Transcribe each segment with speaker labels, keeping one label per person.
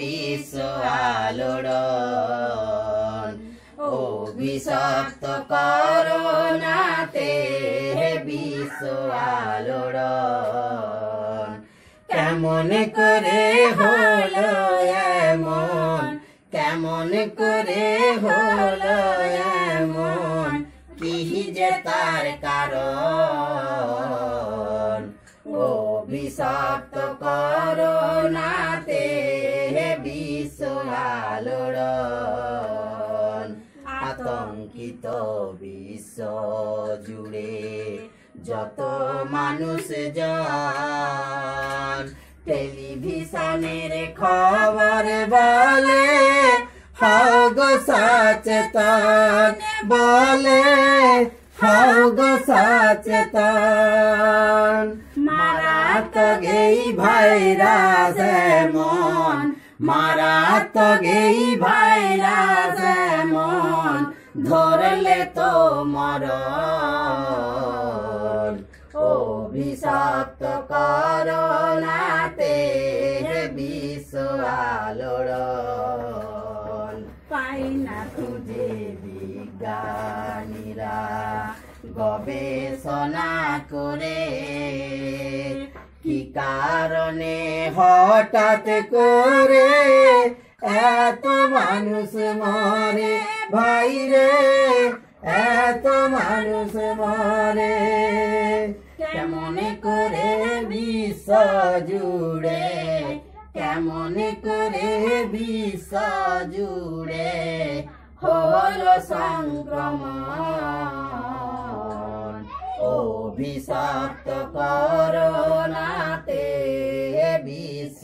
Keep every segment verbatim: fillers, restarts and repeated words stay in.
Speaker 1: বিশ্ব আলোড়ন অভিশপ্ত করোনাতে বিশ্ব আলোড়ন কেমন করে হলো এমন কেমন করে হলো এমন কি যে তার কারণ অভিশপ্ত করোনাতে বিশ্ব আলোড়ন আতঙ্কিত বিশ্ব জুড়ে যত মানুষ জন টেলিভিশনের খবর বলে হও গো সচেতন বলে হও গো সচেতন মারাত্মক এই ভাইরাস এমন মারাত্মক এই ভাইরাস এমন ধরলে তো মরণ অভিশপ্ত করোনাতে বিশ্ব আলোড়ন পাই না খুঁজে বিজ্ঞানীরা গবেষণা করে কি কারণে হঠাৎ করে এত মানুষ মরে ভাইরে এত মানুষ মরে কেমন করে বিশ্ব জুড়ে কেমন করে বিশ্ব জুড়ে হলো সংক্রমণ অভিশপ্ত করোনাতে বিশ্ব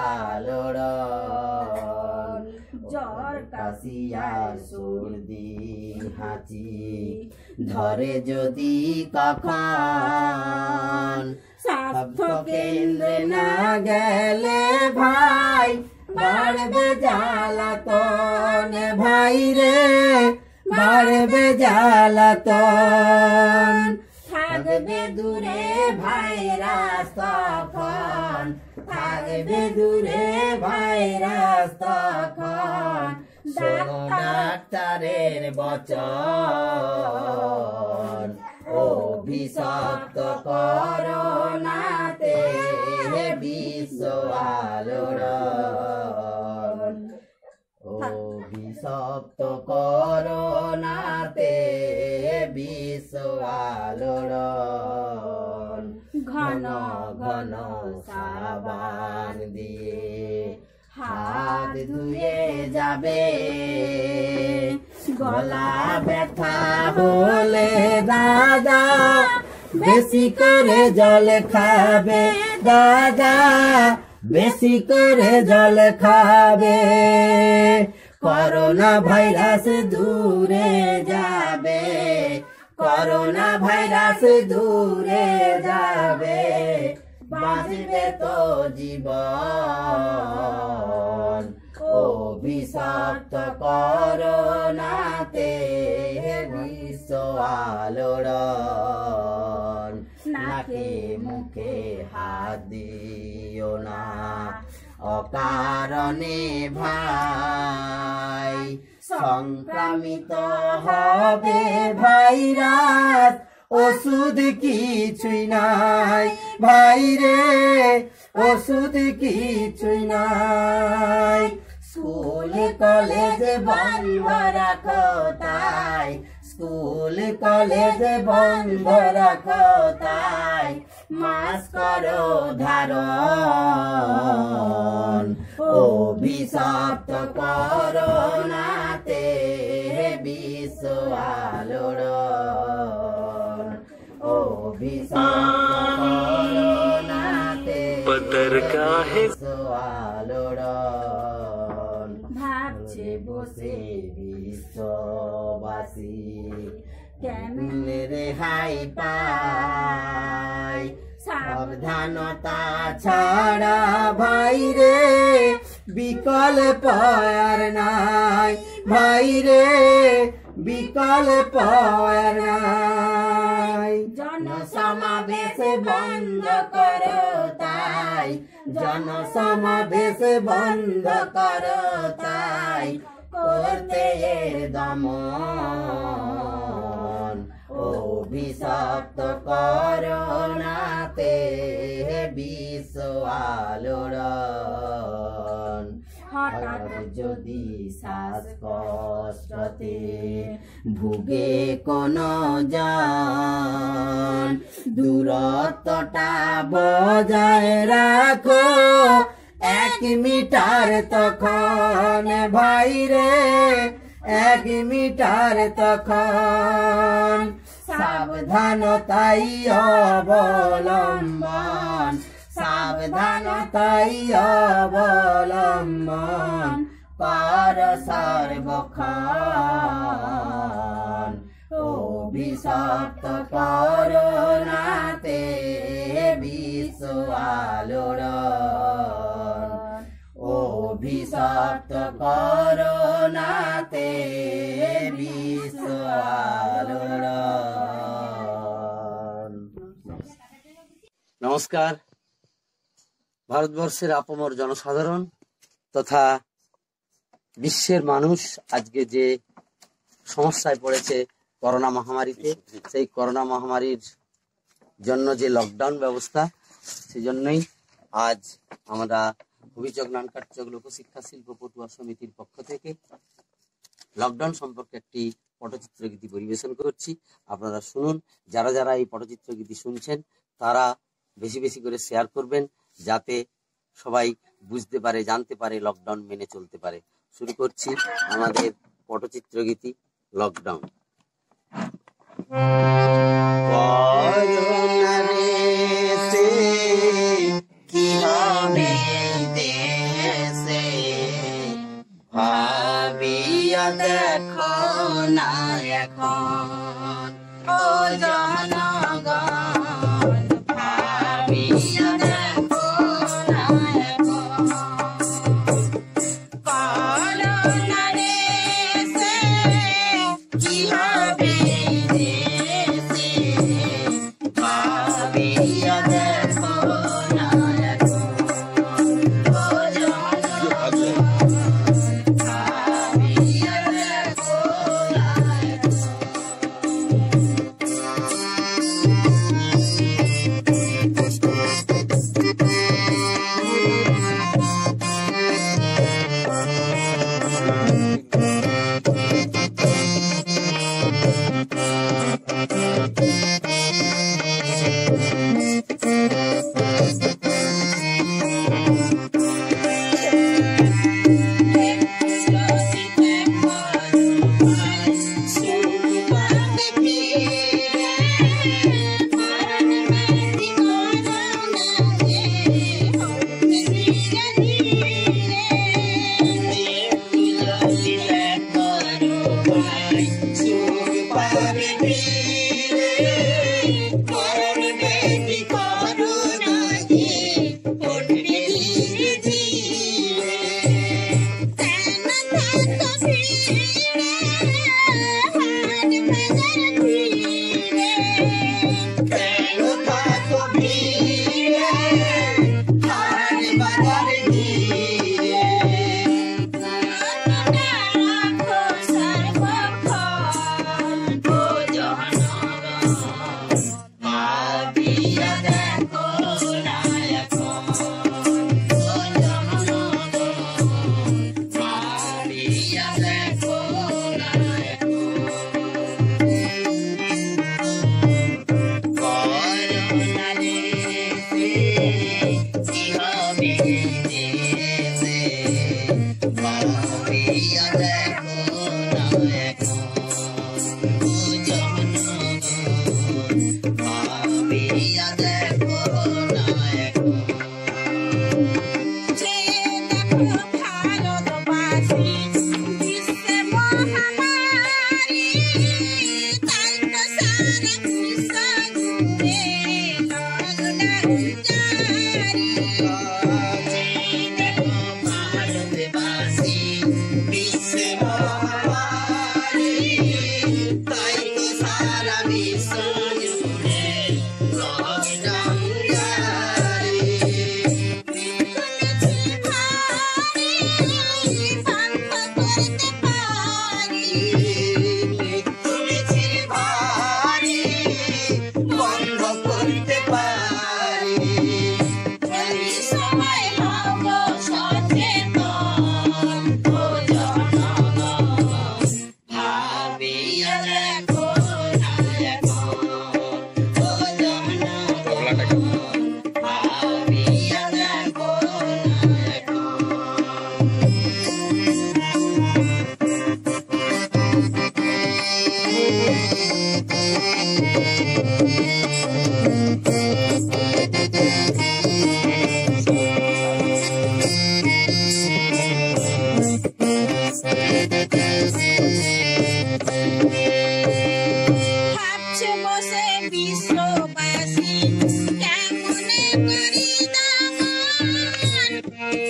Speaker 1: আলোড়ন জ্বর কাশি আর সর্দি হাঁচি ধরে যদি কখন স্বাস্থ্য কেন্দ্রে না গেলে ভাই বাড়বে জ্বালাতন ভাই রে বাড়বে জ্বালাতন থাকবে দূরে ভাইরাস তখন থাকবে দূরে ভাইরাস তখন ডাক্তারের বচন অভিশপ্ত করোনাতে বিশ্ব আলোড়ন অভিশপ্ত করোনাতে বিশ্ব আলোড়ন ঘন ঘন সাবান দিয়ে হাত ধুয়ে যাবে গলা ব্যথা হলে দাদা বেশি করে জল খাবে দাদা বেশি করে জল খাবে করোনা ভাইরাস দূরে যাবে করোনা ভাইরাস দূরে যাবে বাঁচবে তো জীবন অভিশপ্ত করোনাতে বিশ্ব আলোড়ন নাকে মুখে হাত দিও না অকারণে ভাই সংক্রামিত হবে ভাইরাস ওষুধ কিছুই নাই ভাই রে ওষুধ কিছুই নাই স্কুল কলেজ বন্ধ রাখো তাই স্কুল কলেজ বন্ধ রাখো তাই মাস্ক করো ধারণ অভিশপ্ত করোনাতে বিশ্ব আলোড়ন অভিশপ্ত করোনাতে বিশ্ব আলোড়ন ভাবছে বসে বিশ্ববাসী কেমনে রেহাই পায় সাবধানতা ছাড়া ভাই রে বিকল্প আর নাই ভাই রে বিকল্প আর নাই জনসমাবেশ বন্ধ করো তাই তাই জনসমাবেশ বন্ধ করো তাই করতে দমন অভিশপ্ত করোনাতে বিশ্ব আলোড়ন হঠাৎ যদি শ্বাসকষ্টতে ভুগে কোনো জন দূরত্বটা বজায় রাখো এক মিটার তখন ভাই রে এক মিটার তখন সাবধানতাই অবলম্বন সাবধানতাই অবলম্বন কর সর্বক্ষণ অভিশপ্ত করোনাতে বিশ্ব আলোড়ন অভিশপ্ত করোনাতে বিশ্ব আলোড়ন। নমস্কার। ভারতবর্ষের আপামর জনসাধারণ তথা বিশ্বের মানুষ আজকে যে সমস্যায় পড়েছে করোনা মহামারীতে, সেই করোনা মহামারীর জন্য যে লকডাউন ব্যবস্থা, সেই জন্যই আজ আমরা অভিযোগ নানকাটচক লোকশিক্ষা শিল্প পটুয়া সমিতির পক্ষ থেকে লকডাউন সম্পর্কে একটি পটচিত্র গীতি পরিবেশন করছি। আপনারা শুনুন। যারা যারা এই পটচিত্র গীতি শুনছেন তারা বেশি বেশি করে শেয়ার করবেন, যাতে সবাই বুঝতে পারে, জানতে পারে, লকডাউন মেনে চলতে পারে। শুরু করছি আমাদের পটচিত্র গীতি লকডাউন। কি হবে দেশে ভাবিয়া দেখো না এখন ও জনগণ ভাবিয়া দেখো না এখন করোনা দেশে কি হবে দেশে ভাবিয়া দেখো না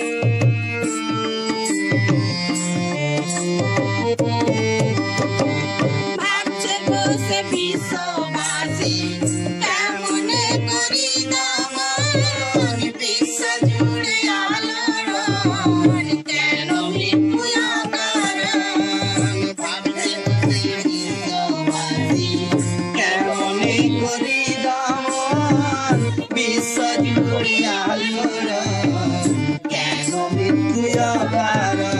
Speaker 2: ভাবছে বসে বিশ্ববাসী কেমনে করি দমন, বিশ্ব জুড়ে আলোড়ন, কেন মৃত্যু অকারণ। ভাবছে বসে বিশ্ববাসী কেমনে করি দমন, বিশ্ব জুড়ে আলোড়ন, কেন মৃত্যু অকারণ।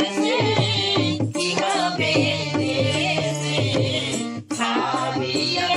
Speaker 2: Yeah.